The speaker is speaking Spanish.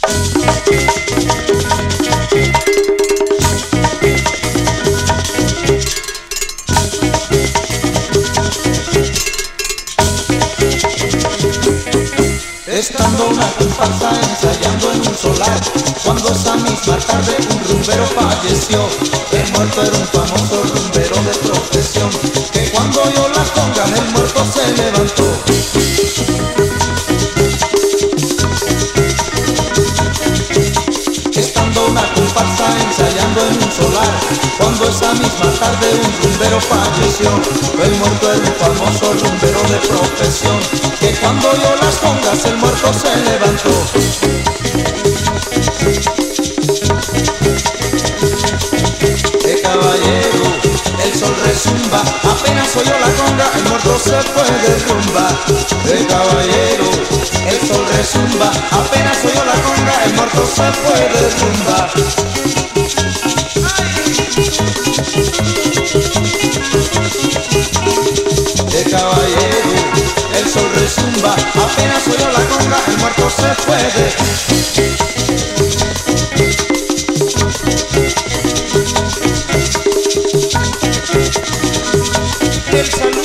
Estando una comparsa ensayando en un solar, cuando esa misma tarde un rumbero falleció. El muerto era un famoso rumbero de profesión, que cuando oyó las congas el muerto se levantó. Estando una comparsa ensayando en un solar, cuando esa misma tarde un rumbero falleció. El muerto era un famoso rumbero de profesión, que cuando oyó las congas el muerto se levantó. ¡Qué caballero! El sol rezumba, apenas oyó la conga el muerto se fue de rumba. ¡Qué caballero! El sol rezumba, apenas oyó la conga el muerto se fue de rumba. ¡Qué caballero! El sol rezumba, apenas oyó la conga el muerto se fue de... El